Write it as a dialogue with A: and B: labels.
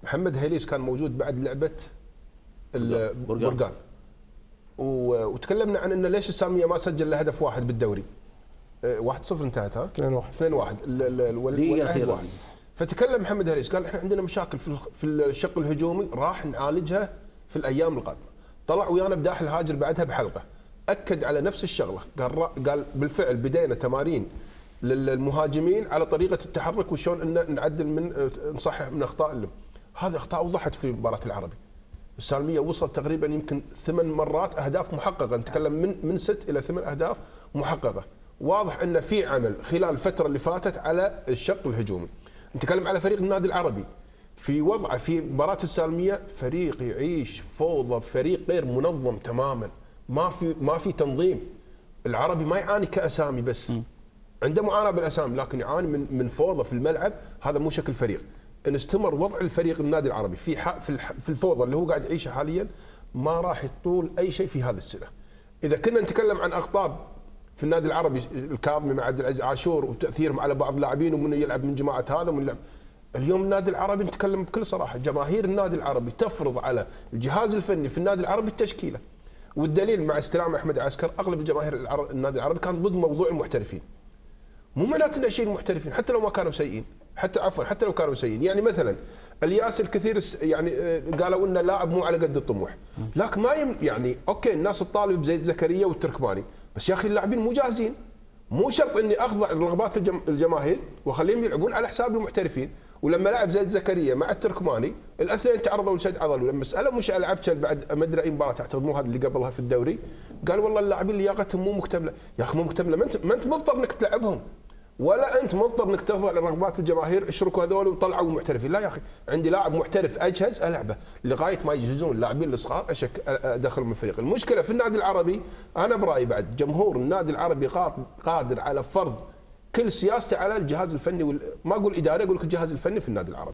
A: محمد هيليس كان موجود بعد لعبه البرقان، وتكلمنا عن انه ليش السالميه ما سجل له هدف واحد بالدوري. 1-0 انتهت، ها 2-1 والعهد واحد. فتكلم محمد هيليس قال احنا عندنا مشاكل في الشق الهجومي راح نعالجها في الايام القادمه. طلع ويانا بداحل هاجر بعدها بحلقه اكد على نفس الشغله، قال بالفعل بدينا تمارين للمهاجمين على طريقه التحرك وشلون ان نعدل من نصحح من اخطاء لهم. هذه اخطاء وضحت في مباراه العربي. السالميه وصل تقريبا يمكن 8 مرات اهداف محققه، نتكلم من 6 الى 8 اهداف محققه. واضح ان في عمل خلال الفتره اللي فاتت على الشق الهجومي. نتكلم على فريق النادي العربي في وضعه في مباراه السالميه، فريق يعيش فوضى، فريق غير منظم تماما، ما في تنظيم. العربي ما يعاني كاسامي بس، عنده معاناه بالاسامي، لكن يعاني من فوضى في الملعب. هذا مو شكل فريق. ان استمر وضع الفريق النادي العربي في الفوضى اللي هو قاعد يعيشها حاليا، ما راح يطول اي شيء في هذه السنه. اذا كنا نتكلم عن اخطاء في النادي العربي، الكاظمي مع عبد العزيز عاشور وتاثيرهم على بعض اللاعبين ومن يلعب من جماعه هذا ومن يلعب. اليوم النادي العربي نتكلم بكل صراحه، جماهير النادي العربي تفرض على الجهاز الفني في النادي العربي التشكيله. والدليل مع استلام احمد عسكر اغلب الجماهير النادي العربي كان ضد موضوع المحترفين. مو معناته انه شيء المحترفين حتى لو ما كانوا سيئين، حتى لو كانوا سيئين. يعني مثلا الياس الكثير يعني قالوا ان اللاعب مو على قد الطموح، لكن ما يعني اوكي الناس تطالب بزيد زكريا والتركماني، بس يا اخي اللاعبين مو جاهزين. مو شرط اني اخضع لرغبات الجماهير واخليهم يلعبون على حساب المحترفين. ولما لعب زيد زكريا مع التركماني الاثنين تعرضوا لشد عضلي، لما سالوا مشعل عبشل بعد ما ادري اي مباراه اعتقد مو هذا اللي قبلها في الدوري، قال والله اللاعبين لياقتهم مو مكتمله. يا اخي مو مكتمله، ما انت مضطر انك تلعبهم، ولا انت مضطر انك تخضع لرغبات الجماهير اشركوا هذول وطلعوا محترفين. لا يا اخي، عندي لاعب محترف اجهز العبه لغايه ما يجهزون اللاعبين الصغار ادخل من الفريق. المشكله في النادي العربي، انا برايي بعد جمهور النادي العربي قادر على فرض كل سياسته على الجهاز الفني ما اقول اداري، اقول لك الجهاز الفني في النادي العربي.